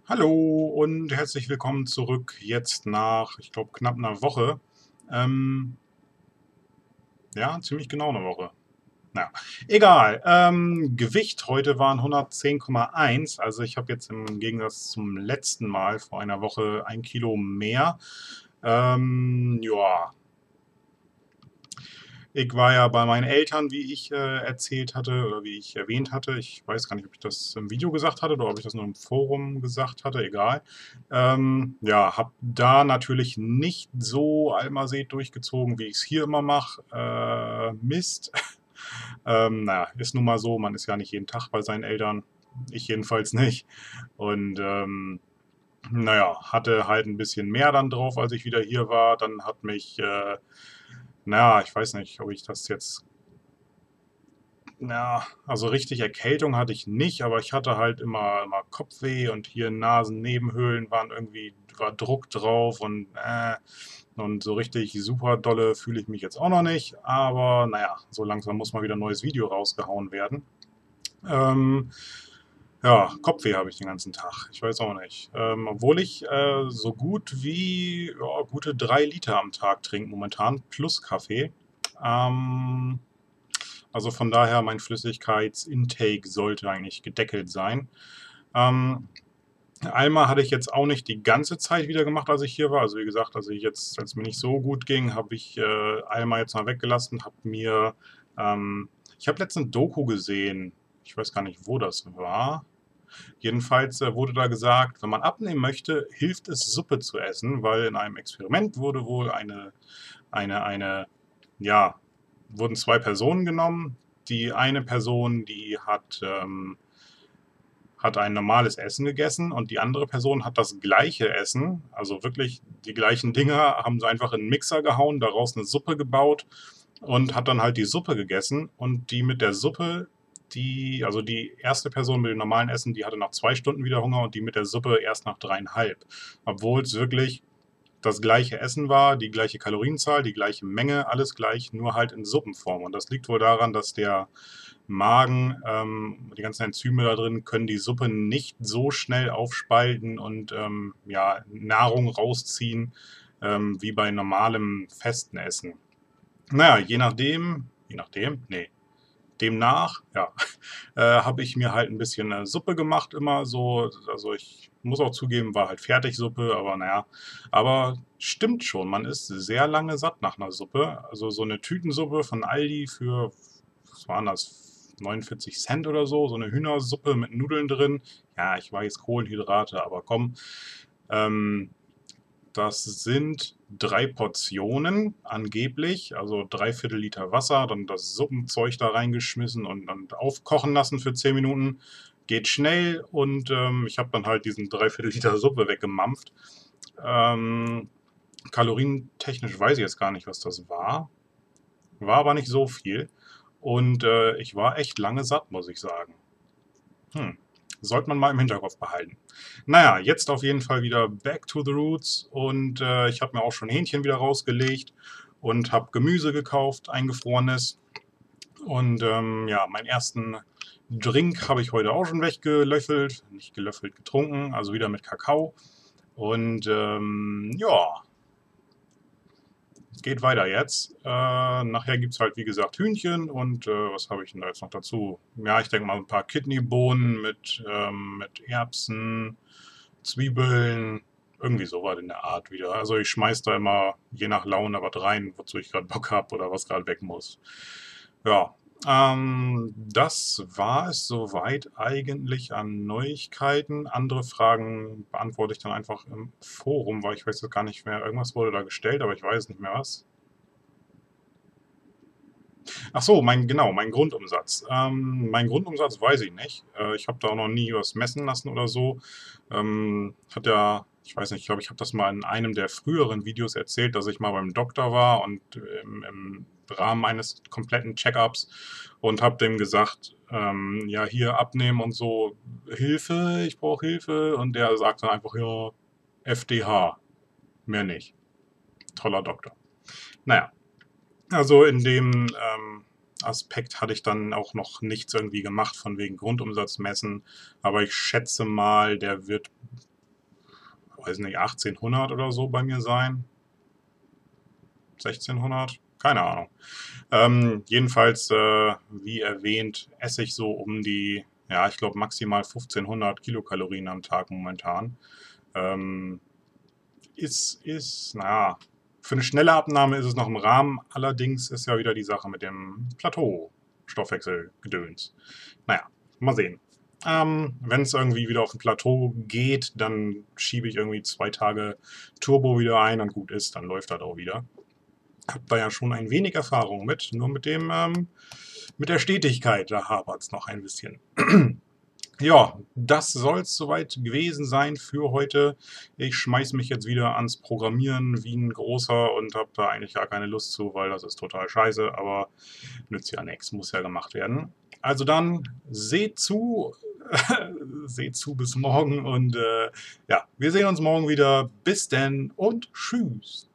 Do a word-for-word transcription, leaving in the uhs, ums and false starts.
Hallo und herzlich willkommen zurück. Jetzt nach, ich glaube, knapp einer Woche. Ähm, ja, ziemlich genau eine Woche. Naja, egal. Ähm, Gewicht heute waren hundertzehn Komma eins. Also ich habe jetzt im Gegensatz zum letzten Mal vor einer Woche ein Kilo mehr. Ähm, ja, Ich war ja bei meinen Eltern, wie ich äh, erzählt hatte oder wie ich erwähnt hatte. Ich weiß gar nicht, ob ich das im Video gesagt hatte oder ob ich das nur im Forum gesagt hatte, egal. Ähm, ja, habe da natürlich nicht so Almased durchgezogen, wie ich es hier immer mache. Äh, Mist. ähm, naja, ist nun mal so, man ist ja nicht jeden Tag bei seinen Eltern. Ich jedenfalls nicht. Und ähm, naja, hatte halt ein bisschen mehr dann drauf, als ich wieder hier war. Dann hat mich, äh, naja, ich weiß nicht, ob ich das jetzt. Ja, also richtig Erkältung hatte ich nicht, aber ich hatte halt immer, immer Kopfweh und hier Nasennebenhöhlen waren irgendwie, war Druck drauf und äh, und so richtig super dolle fühle ich mich jetzt auch noch nicht. Aber naja, so langsam muss mal wieder ein neues Video rausgehauen werden. Ähm, ja, Kopfweh habe ich den ganzen Tag. Ich weiß auch nicht. Ähm, obwohl ich äh, so gut wie ja, gute drei Liter am Tag trinke momentan, plus Kaffee. Ähm, also von daher, mein Flüssigkeitsintake sollte eigentlich gedeckelt sein. Ähm, Alma hatte ich jetzt auch nicht die ganze Zeit wieder gemacht, als ich hier war. Also wie gesagt, als ich jetzt, als es mir nicht so gut ging, habe ich äh, Alma jetzt mal weggelassen, habe mir, ähm, ich habe letztens ein Doku gesehen. Ich weiß gar nicht, wo das war. Jedenfalls äh, wurde da gesagt, wenn man abnehmen möchte, hilft es, Suppe zu essen, weil in einem Experiment wurde wohl eine, eine, eine, ja, wurden zwei Personen genommen. Die eine Person, die hat, ähm, hat ein normales Essen gegessen und die andere Person hat das gleiche Essen, also wirklich die gleichen Dinger, haben sie einfach in einen Mixer gehauen, daraus eine Suppe gebaut und hat dann halt die Suppe gegessen und die mit der Suppe, die, also die erste Person mit dem normalen Essen, die hatte nach zwei Stunden wieder Hunger und die mit der Suppe erst nach dreieinhalb. Obwohl es wirklich das gleiche Essen war, die gleiche Kalorienzahl, die gleiche Menge, alles gleich, nur halt in Suppenform. Und das liegt wohl daran, dass der Magen, ähm, die ganzen Enzyme da drin, können die Suppe nicht so schnell aufspalten und ähm, ja, Nahrung rausziehen, ähm, wie bei normalem festen Essen. Naja, je nachdem, je nachdem, nee, demnach, ja, äh, habe ich mir halt ein bisschen äh, Suppe gemacht immer so. Also ich muss auch zugeben, war halt Fertigsuppe, aber naja. Aber stimmt schon, man ist sehr lange satt nach einer Suppe. Also so eine Tütensuppe von Aldi für, was waren das, neunundvierzig Cent oder so, so eine Hühnersuppe mit Nudeln drin. Ja, ich weiß, Kohlenhydrate, aber komm. Ähm, Das sind drei Portionen angeblich, also dreiviertel Liter Wasser, dann das Suppenzeug da reingeschmissen und, und aufkochen lassen für zehn Minuten. Geht schnell und ähm, ich habe dann halt diesen dreiviertel Liter Suppe weggemampft. Ähm, kalorientechnisch weiß ich jetzt gar nicht, was das war. War aber nicht so viel. Und äh, ich war echt lange satt, muss ich sagen. Hm. Sollte man mal im Hinterkopf behalten. Naja, jetzt auf jeden Fall wieder back to the roots und äh, ich habe mir auch schon Hähnchen wieder rausgelegt und habe Gemüse gekauft, eingefrorenes. Und ähm, ja, meinen ersten Drink habe ich heute auch schon weggelöffelt, nicht gelöffelt, getrunken, also wieder mit Kakao. Und ähm, ja, es geht weiter jetzt. Äh, nachher gibt es halt, wie gesagt, Hühnchen und äh, was habe ich denn da jetzt noch dazu? Ja, ich denke mal ein paar Kidneybohnen mit, ähm, mit Erbsen, Zwiebeln, irgendwie sowas in der Art wieder. Also ich schmeiß da immer je nach Laune was rein, wozu ich gerade Bock habe oder was gerade weg muss. Ja, ähm, das war es soweit eigentlich an Neuigkeiten. Andere Fragen beantworte ich dann einfach im Forum, weil ich weiß jetzt gar nicht mehr. Irgendwas wurde da gestellt, aber ich weiß nicht mehr was. Ach so, mein, genau, mein Grundumsatz. Ähm, mein Grundumsatz weiß ich nicht. Äh, ich habe da auch noch nie was messen lassen oder so. Ähm, hat ja, ich weiß nicht, ich glaube, ich habe das mal in einem der früheren Videos erzählt, dass ich mal beim Doktor war und im, im Rahmen eines kompletten Check-ups und habe dem gesagt, ähm, ja, hier abnehmen und so, Hilfe, ich brauche Hilfe. Und der sagt dann einfach, ja, F D H, mehr nicht. Toller Doktor. Naja, also in dem ähm, Aspekt hatte ich dann auch noch nichts irgendwie gemacht von wegen Grundumsatz messen, aber ich schätze mal, der wird weiß nicht, achtzehnhundert oder so bei mir sein. sechzehnhundert? Keine Ahnung. Ähm, jedenfalls, äh, wie erwähnt, esse ich so um die, ja, ich glaube maximal fünfzehnhundert Kilokalorien am Tag momentan. Ähm, ist, ist, naja, für eine schnelle Abnahme ist es noch im Rahmen. Allerdings ist ja wieder die Sache mit dem Plateau-Stoffwechselgedöns. Naja, mal sehen. Ähm, wenn es irgendwie wieder auf ein Plateau geht, dann schiebe ich irgendwie zwei Tage Turbo wieder ein und gut ist, dann läuft das auch wieder. Hab da ja schon ein wenig Erfahrung mit, nur mit dem, ähm, mit der Stetigkeit, da hapert es noch ein bisschen. Ja, das soll es soweit gewesen sein für heute. Ich schmeiß mich jetzt wieder ans Programmieren wie ein Großer und habe da eigentlich gar keine Lust zu, weil das ist total scheiße, aber nützt ja nichts, muss ja gemacht werden. Also dann, seht zu, seht zu bis morgen und äh, ja, wir sehen uns morgen wieder. Bis denn und tschüss.